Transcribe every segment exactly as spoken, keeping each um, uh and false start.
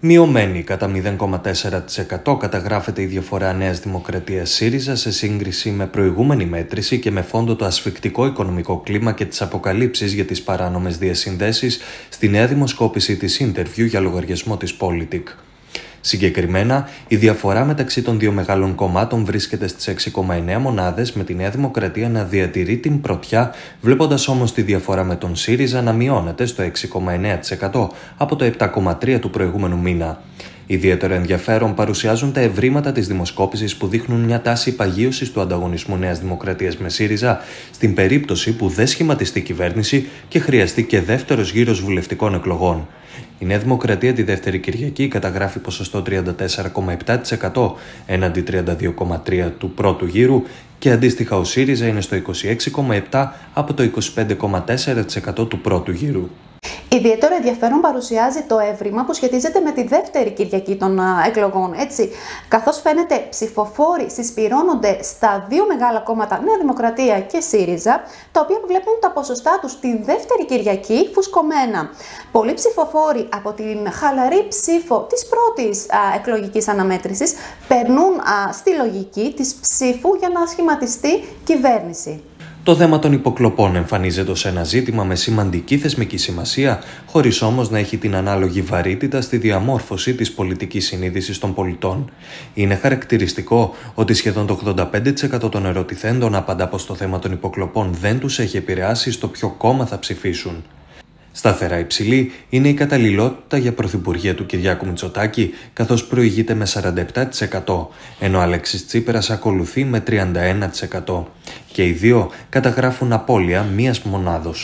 Μειωμένη κατά μηδέν κόμμα τέσσερα τοις εκατό καταγράφεται η διαφορά Νέας Δημοκρατίας ΣΥΡΙΖΑ σε σύγκριση με προηγούμενη μέτρηση και με φόντο το ασφικτικό οικονομικό κλίμα και τις αποκαλύψεις για τις παράνομες διασυνδέσεις στη νέα δημοσκόπηση της Interview για λογαριασμό της Πολιτικ. Συγκεκριμένα, η διαφορά μεταξύ των δύο μεγάλων κομμάτων βρίσκεται στις έξι κόμμα εννέα μονάδες, με τη Νέα Δημοκρατία να διατηρεί την πρωτιά, βλέποντας όμως τη διαφορά με τον ΣΥΡΙΖΑ να μειώνεται στο έξι κόμμα εννέα τοις εκατό από το επτά κόμμα τρία τοις εκατό του προηγούμενου μήνα. Ιδιαίτερο ενδιαφέρον παρουσιάζουν τα ευρήματα της δημοσκόπησης που δείχνουν μια τάση παγίωσης του ανταγωνισμού Νέας Δημοκρατίας με ΣΥΡΙΖΑ στην περίπτωση που δεν σχηματιστεί κυβέρνηση και χρειαστεί και δεύτερος γύρος βουλευτικών εκλογών. Η Νέα Δημοκρατία τη δεύτερη Κυριακή καταγράφει ποσοστό τριάντα τέσσερα κόμμα επτά τοις εκατό έναντι τριάντα δύο κόμμα τρία τοις εκατό του πρώτου γύρου και αντίστοιχα ο ΣΥΡΙΖΑ είναι στο είκοσι έξι κόμμα επτά τοις εκατό από το είκοσι πέντε κόμμα τέσσερα τοις εκατό του πρώτου γύρου. Ιδιαίτερο ενδιαφέρον παρουσιάζει το έβριμα που σχετίζεται με τη δεύτερη Κυριακή των α, εκλογών. Έτσι, καθώς φαίνεται ψηφοφόροι συσπυρώνονται στα δύο μεγάλα κόμματα, Νέα Δημοκρατία και ΣΥΡΙΖΑ, τα οποία βλέπουν τα ποσοστά τους τη δεύτερη Κυριακή φουσκωμένα. Πολλοί ψηφοφόροι από την χαλαρή ψήφο της πρώτης α, εκλογικής αναμέτρησης περνούν α, στη λογική της ψήφου για να σχηματιστεί κυβέρνηση. Το θέμα των υποκλοπών εμφανίζεται ως ένα ζήτημα με σημαντική θεσμική σημασία, χωρίς όμως να έχει την ανάλογη βαρύτητα στη διαμόρφωση της πολιτικής συνείδησης των πολιτών. Είναι χαρακτηριστικό ότι σχεδόν το ογδόντα πέντε τοις εκατό των ερωτηθέντων απαντά πως το θέμα των υποκλοπών δεν τους έχει επηρεάσει στο ποιο κόμμα θα ψηφίσουν. Σταθερά υψηλή είναι η καταλληλότητα για πρωθυπουργία του Κυριάκου Μητσοτάκη, καθώς προηγείται με σαράντα επτά τοις εκατό, ενώ ο Αλέξης Τσίπρας ακολουθεί με τριάντα ένα τοις εκατό. Και οι δύο καταγράφουν απώλεια μίας μονάδος.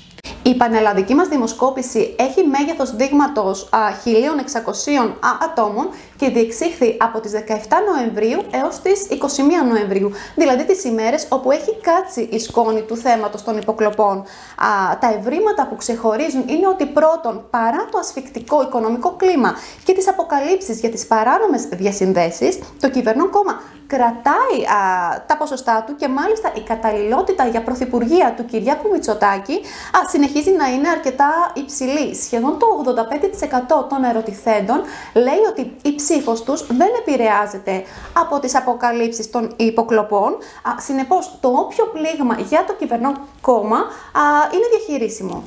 Η πανελλαδική μας δημοσκόπηση έχει μέγεθος δείγματος χίλια εξακόσια ατόμων και διεξήχθη από τις δεκαεπτά Νοεμβρίου έως τις είκοσι μία Νοεμβρίου, δηλαδή τις ημέρες όπου έχει κάτσει η σκόνη του θέματος των υποκλοπών. Α, τα ευρήματα που ξεχωρίζουν είναι ότι πρώτον, παρά το ασφικτικό οικονομικό κλίμα και τις αποκαλύψεις για τις παράνομες διασυνδέσεις, το κυβερνών κόμμα κρατάει α, τα ποσοστά του και μάλιστα η καταλληλότητα για πρωθυπουργία του Κυριάκου Μητσοτάκη α, συνεχίζει να είναι αρκετά υψηλή. Σχεδόν το ογδόντα πέντε τοις εκατό των ερωτηθέντων λέει ότι η ψήφος τους δεν επηρεάζεται από τις αποκαλύψεις των υποκλοπών. Α, συνεπώς, το όποιο πλήγμα για το κυβερνών κόμμα α, είναι διαχειρίσιμο.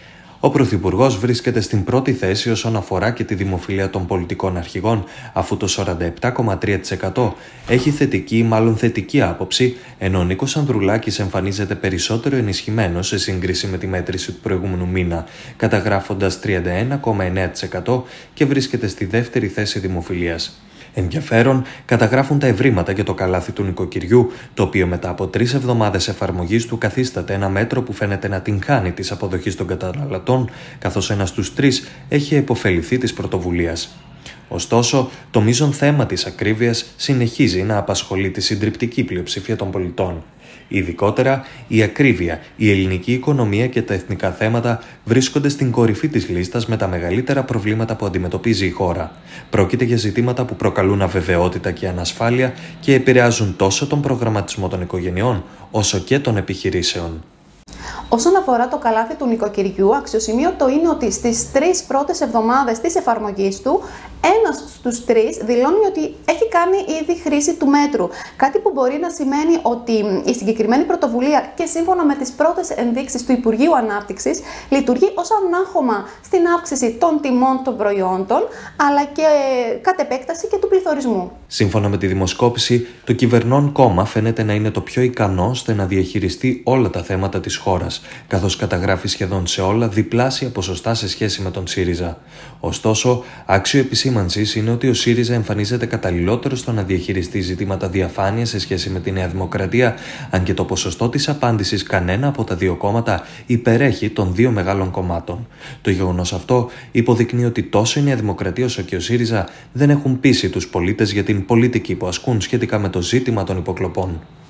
Ο Πρωθυπουργός βρίσκεται στην πρώτη θέση όσον αφορά και τη δημοφιλία των πολιτικών αρχηγών, αφού το σαράντα επτά κόμμα τρία τοις εκατό έχει θετική ή μάλλον θετική άποψη, ενώ ο Νίκος Ανδρουλάκης εμφανίζεται περισσότερο ενισχυμένος σε σύγκριση με τη μέτρηση του προηγούμενου μήνα, καταγράφοντας τριάντα ένα κόμμα εννέα τοις εκατό και βρίσκεται στη δεύτερη θέση δημοφιλίας. Ενδιαφέρον καταγράφουν τα ευρήματα για το καλάθι του νοικοκυριού, το οποίο μετά από τρεις εβδομάδες εφαρμογής του καθίσταται ένα μέτρο που φαίνεται να την χάνει της αποδοχής των καταναλωτών, καθώς ένας στους τρεις έχει επωφεληθεί της πρωτοβουλίας. Ωστόσο, το μείζον θέμα της ακρίβειας συνεχίζει να απασχολεί τη συντριπτική πλειοψηφία των πολιτών. Ειδικότερα, η ακρίβεια, η ελληνική οικονομία και τα εθνικά θέματα βρίσκονται στην κορυφή της λίστας με τα μεγαλύτερα προβλήματα που αντιμετωπίζει η χώρα. Πρόκειται για ζητήματα που προκαλούν αβεβαιότητα και ανασφάλεια και επηρεάζουν τόσο τον προγραμματισμό των οικογενειών, όσο και των επιχειρήσεων. Όσον αφορά το καλάθι του νοικοκυριού, αξιοσημείωτο είναι ότι στις τρεις πρώτες εβδομάδες της εφαρμογής του, ένας στους τρεις δηλώνει ότι έχει κάνει ήδη χρήση του μέτρου. Κάτι που μπορεί να σημαίνει ότι η συγκεκριμένη πρωτοβουλία και σύμφωνα με τις πρώτες ενδείξεις του Υπουργείου Ανάπτυξης λειτουργεί ως ανάχωμα στην αύξηση των τιμών των προϊόντων, αλλά και κατ' επέκταση και του πληθωρισμού. Σύμφωνα με τη δημοσκόπηση, το κυβερνών κόμμα φαίνεται να είναι το πιο ικανό ώστε να διαχειριστεί όλα τα θέματα της χώρας, καθώς καταγράφει σχεδόν σε όλα διπλάσια ποσοστά σε σχέση με τον ΣΥΡΙΖΑ. Ωστόσο, άξιο επισήμανσης είναι ότι ο ΣΥΡΙΖΑ εμφανίζεται καταλληλότερο στο να διαχειριστεί ζητήματα διαφάνειας σε σχέση με τη Νέα Δημοκρατία, αν και το ποσοστό της απάντησης κανένα από τα δύο κόμματα υπερέχει των δύο μεγάλων κομμάτων. Το γεγονός αυτό υποδεικνύει ότι τόσο η Νέα Δημοκρατία όσο και ο ΣΥΡΙΖΑ δεν έχουν πείσει τους πολίτες για την πολιτική που ασκούν σχετικά με το ζήτημα των υποκλοπών.